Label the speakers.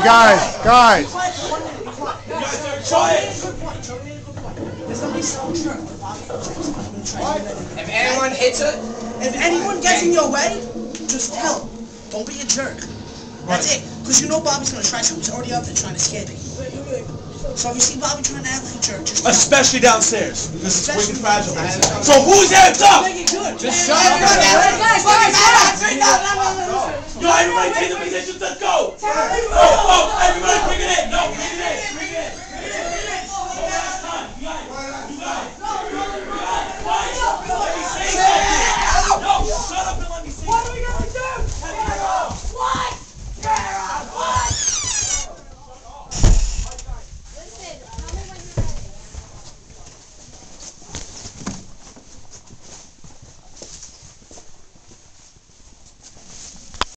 Speaker 1: guys.
Speaker 2: If anyone hits her,
Speaker 3: if anyone gets in your way, just tell him. Don't be a jerk. That's it. Because you know Bobby's gonna try to. He's already up there trying to scare people. So if you see Bobby trying to act like a jerk, just
Speaker 4: especially downstairs, because it's wicked fragile. So who's hands up?
Speaker 2: Just shut up.
Speaker 4: Yo, everybody take the positions, let's go! Oh, everybody bring it in! No, bring it in!